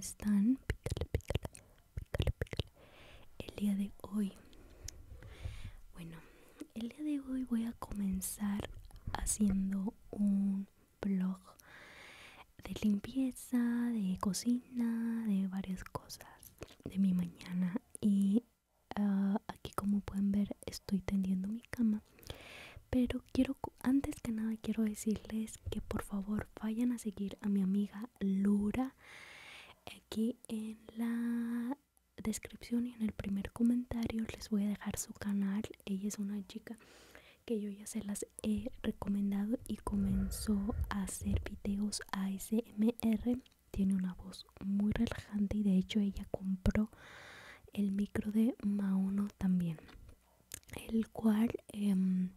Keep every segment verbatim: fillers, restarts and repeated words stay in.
están? Pícale, pícale, pícale, pícale. El día de hoy, bueno, el día de hoy voy a comenzar haciendo un blog de limpieza, de cocina, de varias cosas de mi mañana. Y uh, aquí, como pueden ver, estoy tendiendo mi cama. Pero quiero, antes que nada, quiero decirles que por favor vayan a seguir a mi amiga Lura. Aquí en la descripción y en el primer comentario les voy a dejar su canal. Ella es una chica que yo ya se las he recomendado y comenzó a hacer videos A S M R. Tiene una voz muy relajante y de hecho ella compró el micro de Maono también, el cual eh,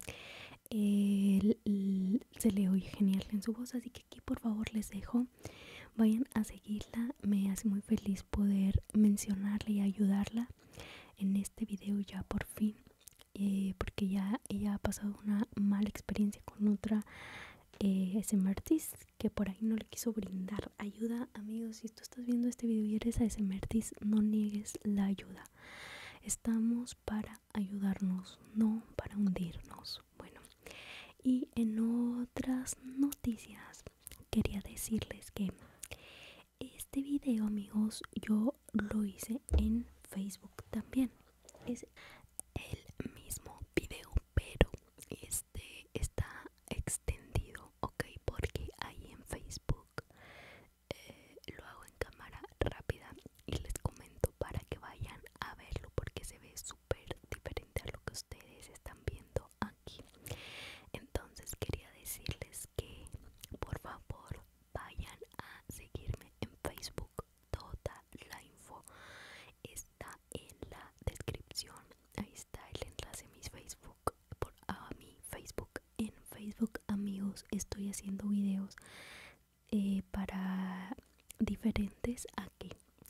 el, el, se le oye genial en su voz. Así que aquí por favor les dejo, vayan a seguirla. Me hace muy feliz poder mencionarla y ayudarla en este video ya por fin, eh, porque ya ella ha pasado una mala experiencia con otra eh, S M R artist que por ahí no le quiso brindar ayuda. Amigos, si tú estás viendo este video y eres S M R artist, no niegues la ayuda. Estamos para ayudarnos, no para hundirnos. Bueno, y en otras noticias quería decirles que este video, amigos, yo lo hice en Facebook también. Es el mismo video, pero este está extendido, ok, porque ahí en Facebook eh, lo hago en cámara rápida y les comento para que vayan a verlo, porque se ve súper diferente a lo que ustedes están viendo aquí. Entonces quería decirles que por favor vayan a seguirme en Facebook. Toda la info está en la descripción. Ahí está el enlace a mi Facebook, por, a mi Facebook. En Facebook, amigos, estoy haciendo videos eh, para diferentes aquí,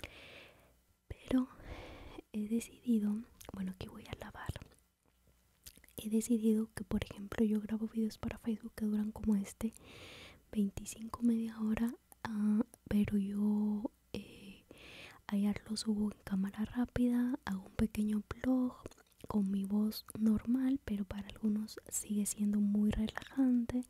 pero he decidido, bueno, aquí voy a lavar. He decidido que, por ejemplo, yo grabo videos para Facebook que duran como este, veinticinco, media hora, uh, pero yo eh, allá lo subo en cámara rápida, hago un pequeño vlog con mi voz normal, pero para algunos sigue siendo muy relajante,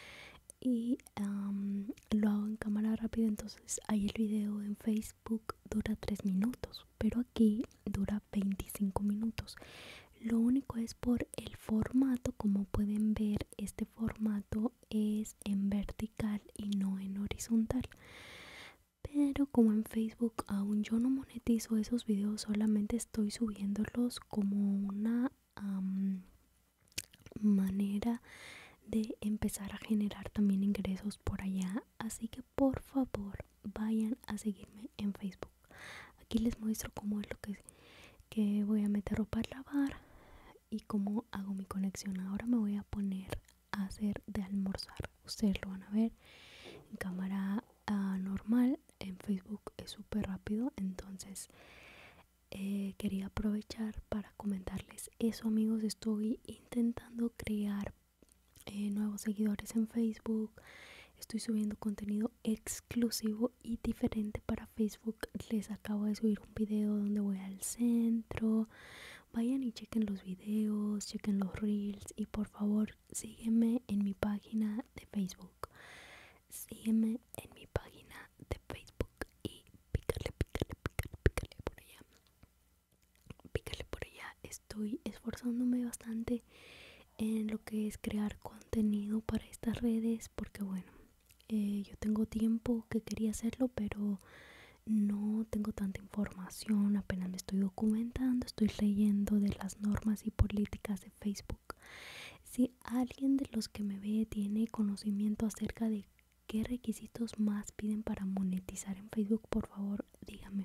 y um, lo hago en cámara rápida. Entonces ahí el video en Facebook dura tres minutos, pero aquí dura veinticinco minutos. Lo único es por el formato. Como pueden ver, este formato es en vertical y no en horizontal. Pero como en Facebook aún yo no monetizo esos videos, solamente estoy subiéndolos como una um, manera de empezar a generar también ingresos por allá. Así que por favor vayan a seguirme en Facebook. Aquí les muestro cómo es lo que, que voy a meter ropa a lavar y cómo hago mi conexión. Ahora me voy a poner a hacer de almorzar. Ustedes lo van a ver en cámara uh, normal. En Facebook es súper rápido. Entonces eh, quería aprovechar para comentarles eso, amigos. Estoy intentando crear eh, nuevos seguidores en Facebook. Estoy subiendo contenido exclusivo y diferente para Facebook. Les acabo de subir un video donde voy al centro. Vayan y chequen los videos, chequen los reels, y por favor sígueme en mi página de Facebook. Sígueme en mi página de Facebook y pícale, pícale, pícale, pícale por allá. Pícale por allá. Estoy esforzándome bastante en lo que es crear contenido para estas redes, porque bueno, eh, yo tengo tiempo que quería hacerlo, pero no tengo tanta información. Apenas me estoy documentando, estoy leyendo de las normas y políticas de Facebook. Si alguien de los que me ve tiene conocimiento acerca de qué requisitos más piden para monetizar en Facebook, por favor dígame.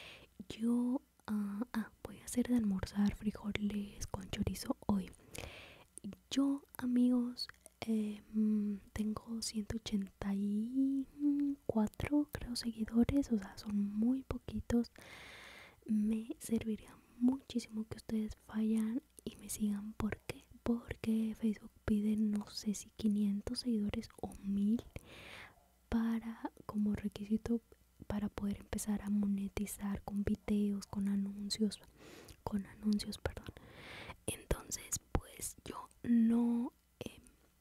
Yo uh, ah, voy a hacer de almorzar frijoles con chorizo hoy. Yo, amigos, eh, tengo ciento ochenta y cuatro, creo, seguidores. O sea, son muy poquitos. Me serviría muchísimo que ustedes vayan y me sigan. ¿Por qué? Porque Facebook pide, no sé si quinientos seguidores o mil para, como requisito para poder empezar empezar a monetizar con videos, con anuncios, con anuncios, perdón. Entonces, pues yo no, eh,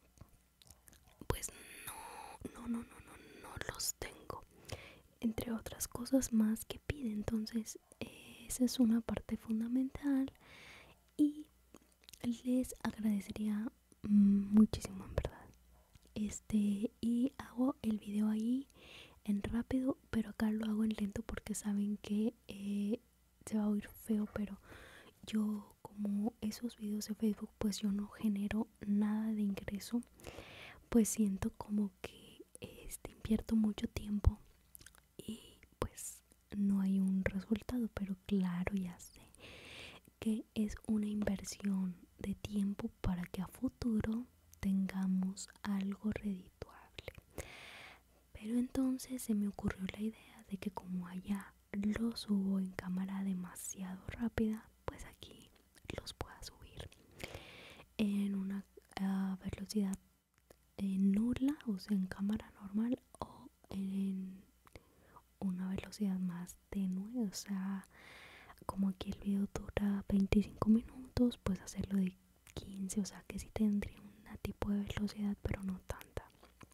pues no, no, no, no, no, no los tengo. Entre otras cosas más que pide. Entonces, eh, esa es una parte fundamental y les agradecería muchísimo, en verdad. Este, y hago el video ahí en rápido, pero acá lo hago en lento porque saben que eh, se va a oír feo, pero yo, como esos videos de Facebook, pues yo no genero nada de ingreso, pues siento como que este, invierto mucho tiempo y pues no hay un resultado. Pero claro, ya sé que es una inversión de tiempo para que a futuro tengamos algo redituable. Pero entonces se me ocurrió la idea de que como allá lo subo en cámara demasiado rápida, pues aquí los pueda subir en una uh, velocidad eh, nula, o sea, en cámara normal, o en una velocidad más tenue, o sea, como aquí el video dura veinticinco minutos, pues hacerlo de quince, o sea que sí tendría un tipo de velocidad, pero no tanta.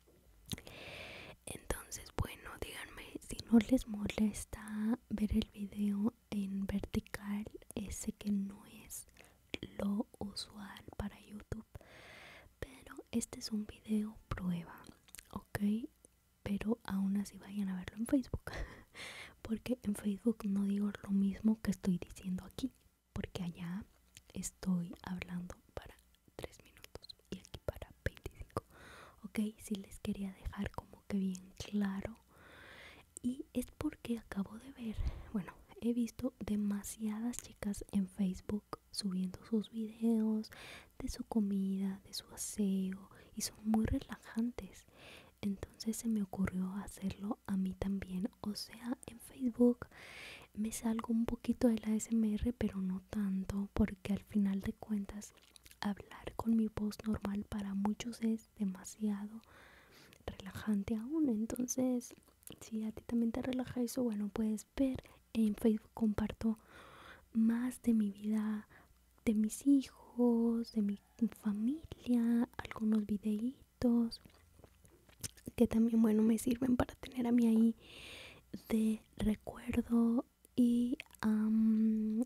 Entonces, bueno, díganme si no les molesta ver el video en vertical. Ese que no es lo usual para YouTube, pero este es un video prueba, ok, pero aún así vayan a verlo en Facebook porque en Facebook no digo lo mismo que estoy diciendo aquí, porque allá estoy hablando para tres minutos y aquí para veinticinco. Ok, sí les quería dejar como que bien claro. Y es porque acabo de ver, bueno, he visto demasiadas chicas en Facebook subiendo sus videos de su comida, de su aseo, y son muy relajantes. Entonces se me ocurrió hacerlo a mí también. O sea, en Facebook me salgo un poquito de la A S M R, pero no tanto, porque al final de cuentas hablar con mi voz normal para muchos es demasiado relajante aún. Entonces, si a ti también te relaja eso, bueno, puedes ver. En Facebook comparto más de mi vida, de mis hijos, de mi familia, algunos videitos que también, bueno, me sirven para tener a mí ahí de recuerdo. Y um,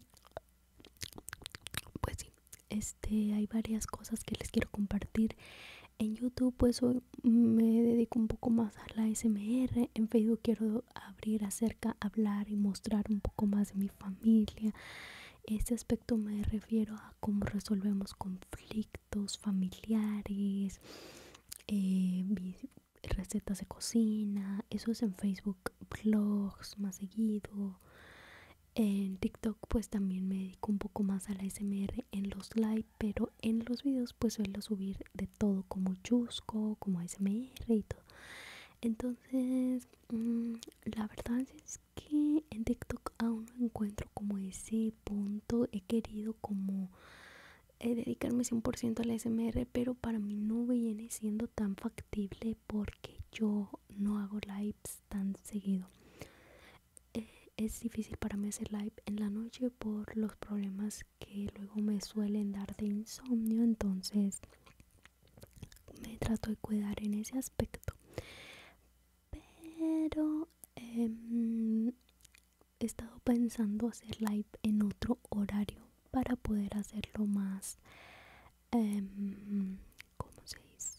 pues sí, este, hay varias cosas que les quiero compartir. En YouTube pues hoy me dedico un poco más a la A S M R. En Facebook quiero abrir acerca, hablar y mostrar un poco más de mi familia. Este aspecto me refiero a cómo resolvemos conflictos familiares, eh, recetas de cocina. Eso es en Facebook. Vlogs más seguido. En TikTok pues también me dedico un poco más a la A S M R en los live, pero en los videos pues suelo subir de todo, como chusco, como A S M R y todo. Entonces mmm, la verdad es que en TikTok aún no encuentro como ese punto. He querido como eh, dedicarme cien por ciento a la A S M R, pero para mí no viene siendo tan factible porque yo no hago lives tan seguido. Eh, es difícil para mí hacer live en la noche por los problemas que luego me suelen dar de insomnio. Entonces me trato de cuidar en ese aspecto. Pero eh, he estado pensando hacer live en otro horario para poder hacerlo más, eh, ¿cómo se dice?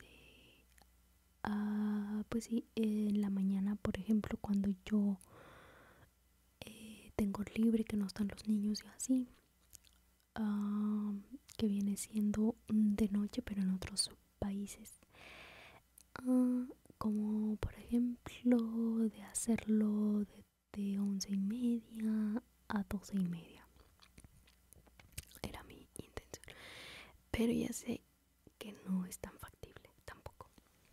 Uh, pues sí, en la mañana, por ejemplo, cuando yo eh, tengo libre, que no están los niños y así, uh, que viene siendo de noche, pero en otros países. Uh, como por ejemplo de hacerlo de, de once y media a doce y media. Era mi intención. Pero ya sé que no es tan factible tampoco.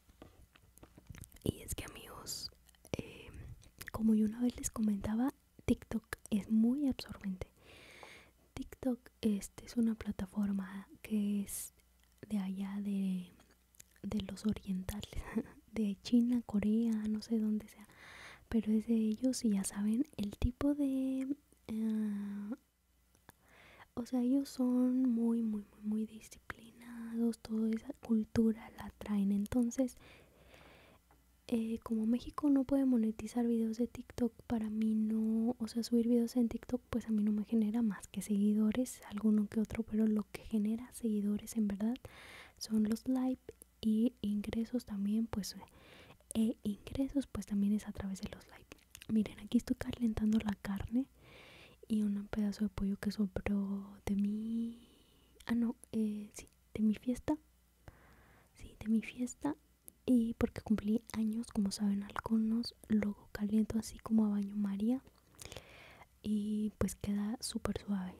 Y es que, amigos, eh, como yo una vez les comentaba, TikTok es muy absorbente. TikTok este, es una plataforma que es de allá de, de los orientales, de China, Corea, no sé dónde sea, pero es de ellos y ya saben el tipo de uh, o sea, ellos son muy muy muy muy disciplinados, toda esa cultura la traen. Entonces eh, como México no puede monetizar videos de TikTok, para mí no, o sea, subir videos en TikTok pues a mí no me genera más que seguidores, alguno que otro, pero lo que genera seguidores en verdad son los live y ingresos también, pues e ingresos pues también es a través de los live. Miren, aquí estoy calentando la carne y un pedazo de pollo que sobró de mi, ah no, eh, sí, de mi fiesta, sí, de mi fiesta. Y porque cumplí años, como saben algunos, luego caliento así como a baño María y pues queda súper suave.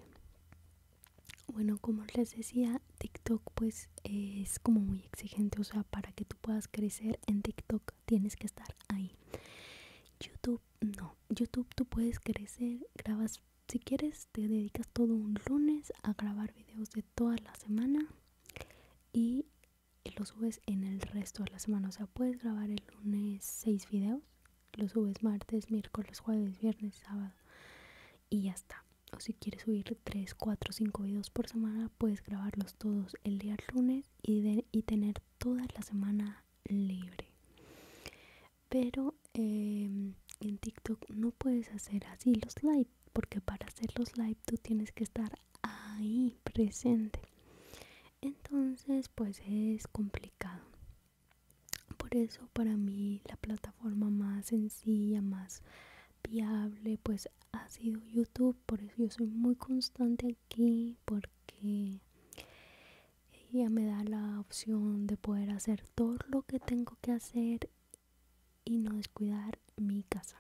Bueno, como les decía, TikTok pues es como muy exigente, o sea, para que tú puedas crecer en TikTok tienes que estar ahí. YouTube no, YouTube tú puedes crecer, grabas, si quieres te dedicas todo un lunes a grabar videos de toda la semana y lo subes en el resto de la semana. O sea, puedes grabar el lunes seis videos, lo subes martes, miércoles, jueves, viernes, sábado y ya está. O si quieres subir tres, cuatro, cinco videos por semana, puedes grabarlos todos el día lunes y, de, y tener toda la semana libre. Pero eh, en TikTok no puedes hacer así los live, porque para hacer los live tú tienes que estar ahí presente. Entonces pues es complicado. Por eso para mí la plataforma más sencilla, más viable pues ha sido YouTube. Por eso yo soy muy constante aquí, porque ella me da la opción de poder hacer todo lo que tengo que hacer y no descuidar mi casa.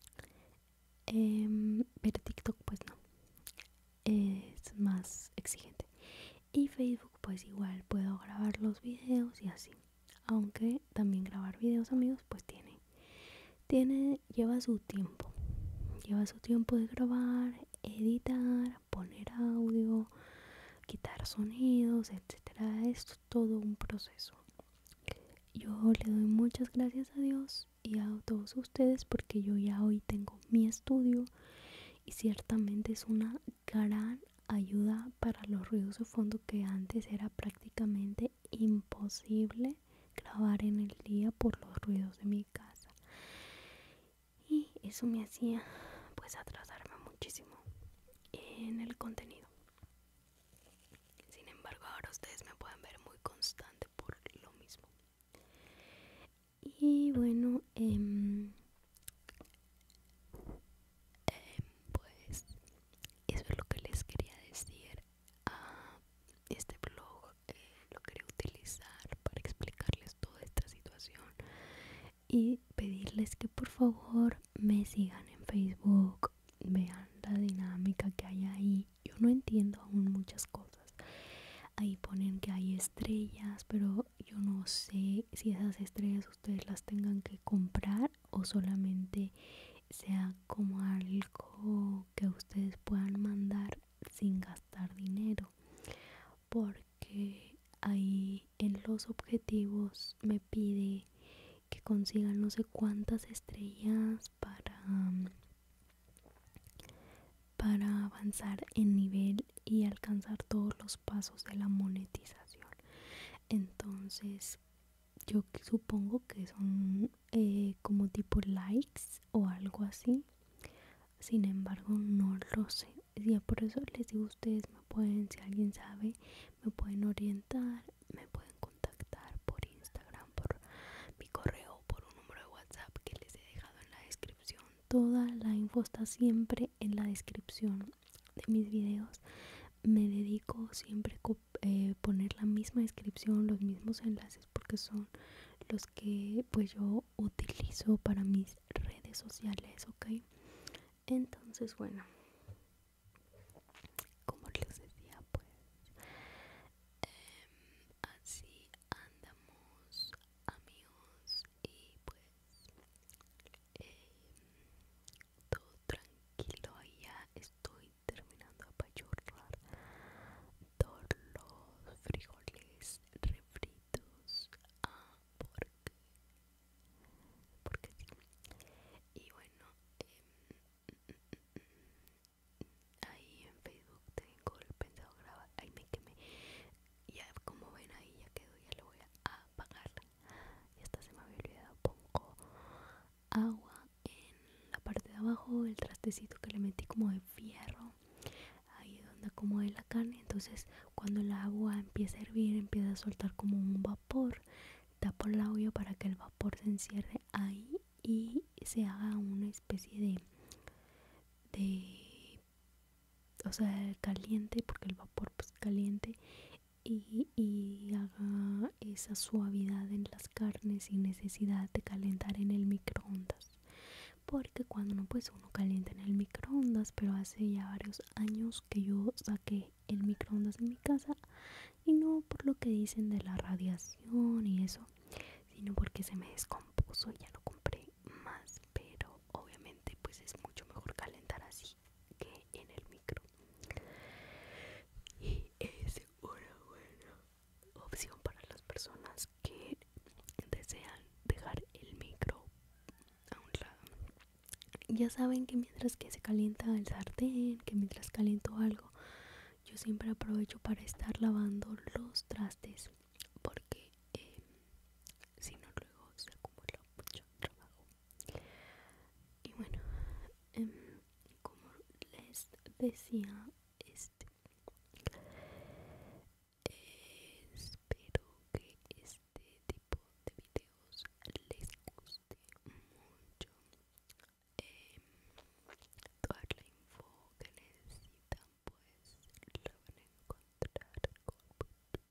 eh, pero TikTok pues no, es más exigente. Y Facebook pues igual puedo grabar los videos y así, aunque también grabar videos, amigos, pues tiene tiene lleva su tiempo, lleva su tiempo de grabar, editar, poner audio, quitar sonidos, etcétera. Es todo un proceso. Yo le doy muchas gracias a Dios y a todos ustedes porque yo ya hoy tengo mi estudio y ciertamente es una gran ayuda para los ruidos de fondo, que antes era prácticamente imposible grabar en el día por los ruidos de mi casa, y eso me hacía pues atrasarme muchísimo en el contenido. Sin embargo, ahora ustedes me pueden ver muy constante por lo mismo. Y bueno, eh, eh, pues eso es lo que les quería decir. Ah, este blog eh, lo quería utilizar para explicarles toda esta situación y pedirles que por favor me sigan en Facebook, vean la dinámica que hay ahí. Yo no entiendo aún muchas cosas. Ahí ponen que hay estrellas, pero yo no sé si esas estrellas ustedes las tengan que comprar o solamente sea como algo que ustedes puedan mandar sin gastar dinero, porque ahí en los objetivos me pide que consigan no sé cuántas estrellas para um, para avanzar en nivel y alcanzar todos los pasos de la monetización. Entonces yo supongo que son eh, como tipo likes o algo así. Sin embargo, no lo sé. Y por eso les digo, ustedes me pueden, si alguien sabe, me pueden orientar, me pueden contactar por Instagram, por mi correo, por un número de WhatsApp que les he dejado en la descripción. Toda la info está siempre en la descripción de mis videos. Me dedico siempre a eh, poner la misma descripción, los mismos enlaces, porque son los que pues yo utilizo para mis redes sociales, ¿ok? Entonces, bueno, como les decía, pues eh, así andamos, amigos, y pues eh, todo tranquilo. Ahí ya estoy terminando de apachurrar todos los frijoles refritos, ah, porque porque sí. Y agua en la parte de abajo, el trastecito que le metí como de fierro, ahí donde acomodé la carne. Entonces cuando el agua empieza a hervir, empieza a soltar como un vapor, tapo la olla para que el vapor se encierre ahí y se haga una especie de de o sea, caliente, porque el vapor pues caliente, y, y haga esa suavidad en las carnes sin necesidad de calentar en el microondas. Porque cuando no, pues uno calienta en el microondas, pero hace ya varios años que yo saqué el microondas en mi casa, y no por lo que dicen de la radiación y eso, sino porque se me descompuso y ya no compré más. Pero obviamente pues es mucho mejor calentar así que en el micro, y es una buena opción para las personas que desean dejar el micro a un lado. Ya saben que mientras que se calienta el sartén, que mientras caliento algo, yo siempre aprovecho para estar lavando los trastes, porque eh, si no luego se acumula mucho trabajo. Y bueno, eh, como les decía, este eh, espero que este tipo de videos les guste mucho. Eh, Toda la info que necesitan pues la van a encontrar con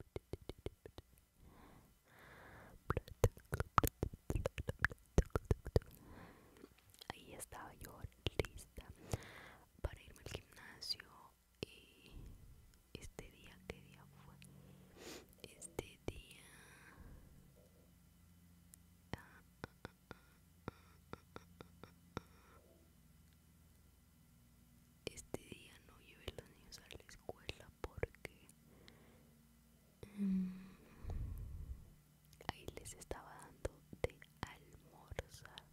ahí estaba yo lista para irme al gimnasio. Y este día, ¿qué día fue? Este día ah, este día no llevé a los niños a la escuela porque mm, ahí les estaba dando de almorzar.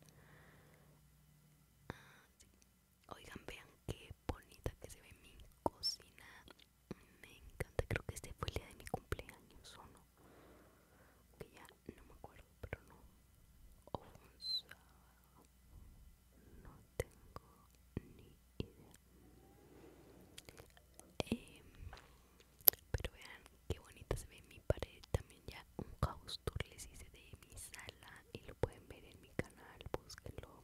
Oigan, vean qué bonita que se ve mi cocina. Me encanta. Creo que este fue el día de mi cumpleaños, ¿o no? Que ya no me acuerdo, pero no. O fue un sábado. No tengo ni idea. Eh, pero vean qué bonita se ve mi pared. También ya un house tour les hice de mi sala y lo pueden ver en mi canal. Búsquenlo.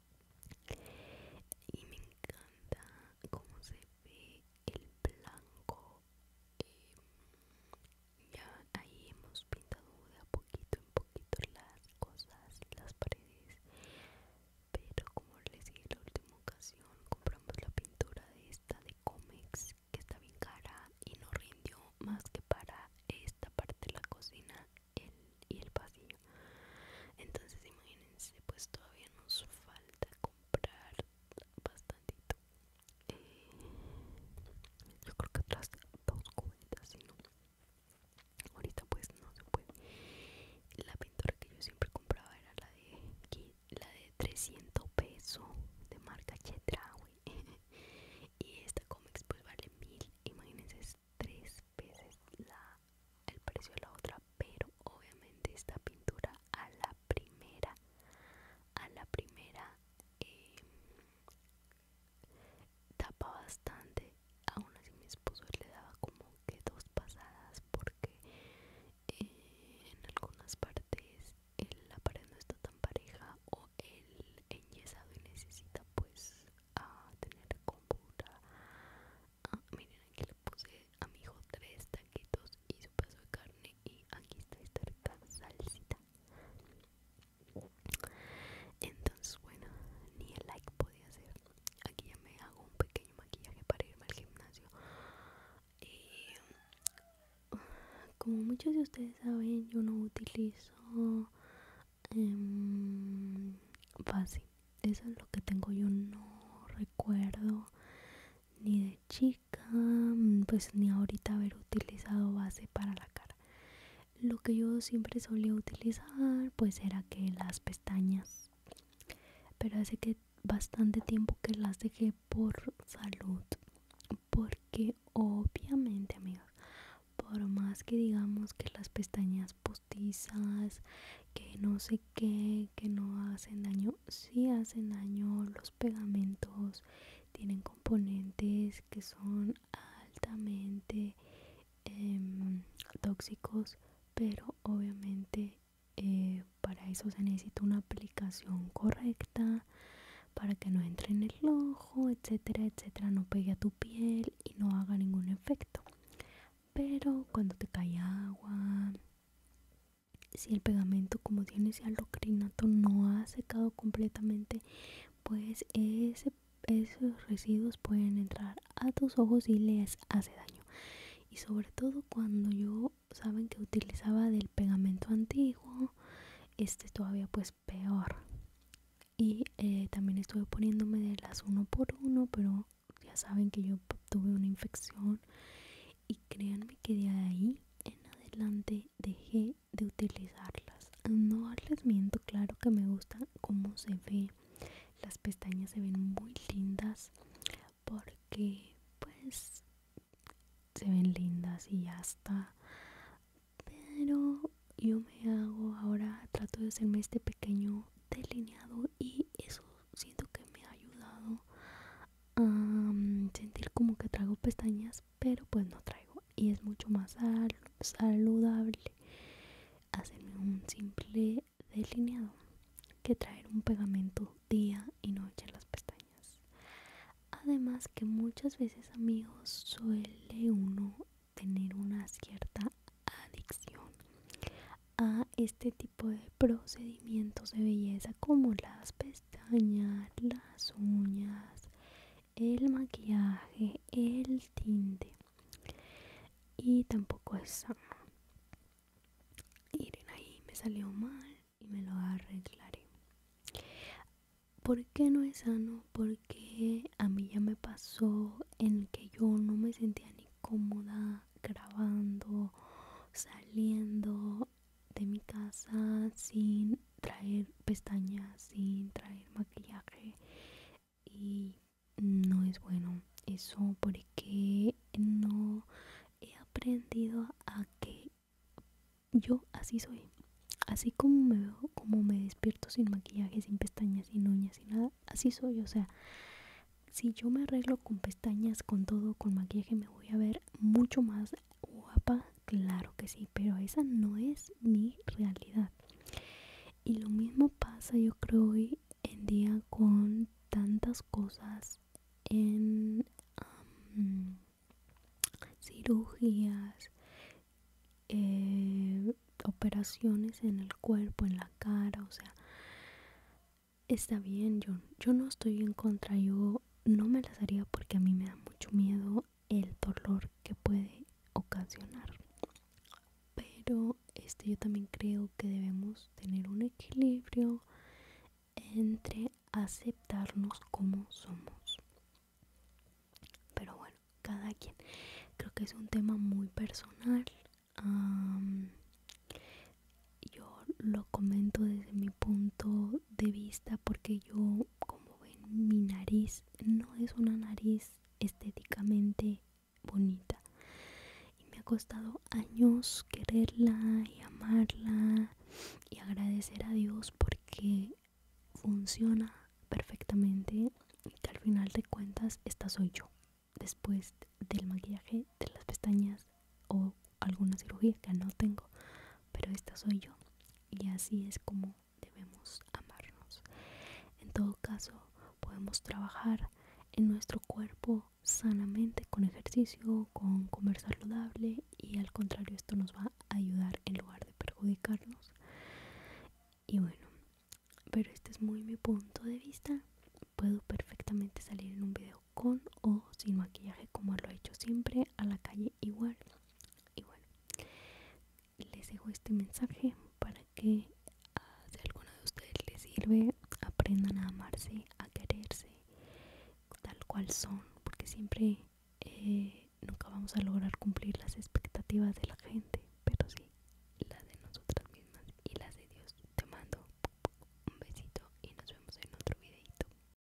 Y me encanta cómo se ve el blanco. eh, ya ahí hemos pintado de a poquito en poquito las cosas, las paredes, pero como les dije la última ocasión, compramos la pintura de esta de Comex que está bien cara y no rindió más que para esta parte de la cocina el, y el pasillo. Entonces imagínense, pues todavía nos falta comprar bastantito. eh, yo creo que otras dos cubetas, si no, ahorita pues no se puede. La pintura que yo siempre compraba era la de la de trescientos pesos de marca Chedraui. Y esta Comex pues vale mil. Imagínense, es tres veces la, el precio de la otra. Pero obviamente esta pintura a la primera, a la primera eh, tapa bastante. Aún así mi esposo le daba como que dos pasadas porque eh, en algunas partes el, la pared no está tan pareja o el enyesado y necesita pues a tener compura. Ah, miren, aquí le puse a mi hijo tres taquitos y su pedazo de carne, y aquí está esta rica salsita. Entonces bueno, ni el like podía hacer. Aquí ya me hago un pequeño maquillaje para irme al gimnasio. Y como muchos de ustedes saben, yo no utilizo um, base. Eso es lo que tengo. Yo no recuerdo ni de chica, pues ni ahorita haber utilizado base para la cara. Lo que yo siempre solía utilizar pues era que las pestañas, pero hace que bastante tiempo que las dejé por salud, porque obviamente, amigos, por más que digamos que las pestañas postizas, que no sé qué, que no hacen daño. Sí hacen daño, los pegamentos tienen componentes que son altamente eh, tóxicos, pero obviamente eh, para eso se necesita una aplicación correcta para que no entre en el ojo, etcétera, etcétera, no pegue a tu piel y no haga ningún efecto. Pero cuando te cae agua, si el pegamento, como tiene ese alocrinato, no ha secado completamente, pues ese, esos residuos pueden entrar a tus ojos y les hace daño. Y sobre todo cuando yo, saben que utilizaba del pegamento antiguo, este todavía pues peor. Y eh, también estuve poniéndome de las uno por uno, pero ya saben que yo tuve una infección. Y créanme que de ahí en adelante dejé de utilizarlas. No les miento, claro que me gusta cómo se ve. Las pestañas se ven muy lindas porque pues se ven lindas y ya está. Pero yo me hago ahora, trato de hacerme este pequeño delineado y eso siento que me ha ayudado a um, sentir como que traigo pestañas, pero pues no traigo. Y es mucho más sal saludable hacerme un simple delineado que traer un pegamento día y noche en las pestañas. Además que muchas veces, amigos, suele uno tener una cierta adicción a este tipo de procedimientos de belleza como las pestañas, las uñas, el maquillaje, el tinte, y tampoco es sano. Miren, ahí me salió mal y me lo arreglaré. ¿Por qué no es sano? Porque a mí ya me pasó en que yo no me sentía ni cómoda grabando, saliendo de mi casa sin traer pestañas, sin traer maquillaje, y no es bueno eso porque no he aprendido a que yo así soy. Así como me veo, como me despierto sin maquillaje, sin pestañas, sin uñas, sin nada, así soy. O sea, si yo me arreglo con pestañas, con todo, con maquillaje, me voy a ver mucho más guapa, claro que sí, pero esa no es mi realidad. Y lo mismo pasa, yo creo, hoy en día con tantas cosas en um, cirugías, eh, operaciones en el cuerpo, en la cara. O sea, está bien, yo, yo no estoy en contra, yo no me las haría porque a mí me da mucho miedo el dolor que puede ocasionar. Pero este, yo también creo que debemos tener un equilibrio entre aceptarnos como somos. Pero bueno, cada quien. Creo que es un tema muy personal. Um, yo lo comento desde mi punto de vista porque yo, como ven, mi nariz no es una nariz estéticamente bonita. Y me ha costado años quererla y amarla y agradecer a Dios porque funciona perfectamente y que al final de cuentas esta soy yo después del maquillaje, de las pestañas o alguna cirugía que no tengo, pero esta soy yo y así es como debemos amarnos. En todo caso, podemos trabajar en nuestro cuerpo sanamente con ejercicio, con comer saludable, y al contrario, esto nos va a ayudar en lugar de perjudicarnos. Y bueno, pero este es muy mi punto de vista. Puedo perfectamente salir en un video con o sin maquillaje, como lo he hecho siempre, a la calle igual. Y bueno, les dejo este mensaje para que uh, si a alguno de ustedes les sirve, aprendan a amarse, a quererse tal cual son, porque siempre eh, nunca vamos a lograr cumplir las expectativas de la gente.